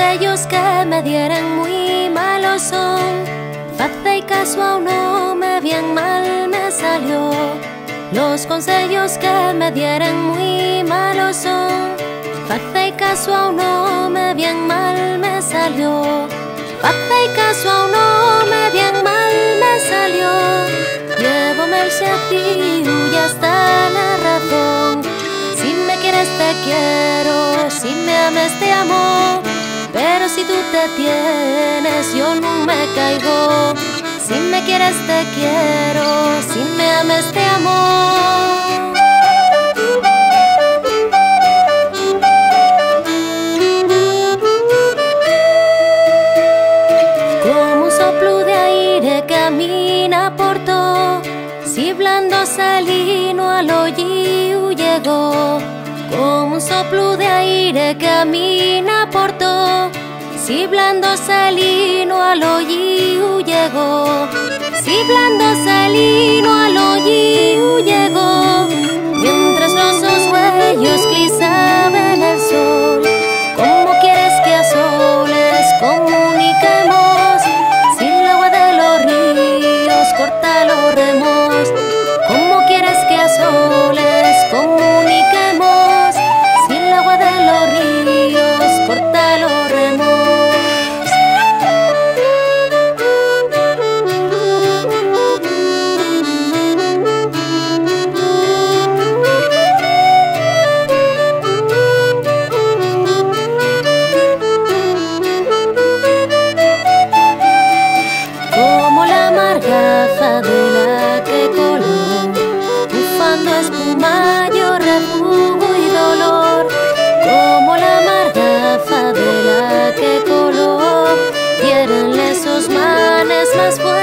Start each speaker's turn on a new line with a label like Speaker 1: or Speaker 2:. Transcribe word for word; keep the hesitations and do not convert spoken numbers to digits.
Speaker 1: consellos que me dieran muy malos son. Face y caso a un home bien mal me salió. Los consellos que me dieran muy malos son. Face y caso a un home bien mal me salió. Face y caso a un home bien mal me salió. Llévame el sentido y hasta la razón. Si me quieres te quiero, si me ames te amo. Pero si tú te tienes yo no me caigo. Si me quieres te quiero, si me ames te amo. Como un soplo de aire camina por todo. Si blando salino al hoyo llegó. Como un soplo de aire camina por todo. Si blando salino al hoyo llegó. Si blando salino al hoyo llegó. Mientras los oscuellos clisaban el sol. ¿Cómo quieres que a soles comuniquemos? Si el agua de los ríos corta los remos. ¿Cómo quieres que a soles comuniquemos? Si el agua de los ríos corta los remos. Como la margafa de la que coló, bufando espuma yo refugo y dolor. Como la margafa de la que coló, diéronle esos manes más fuertes.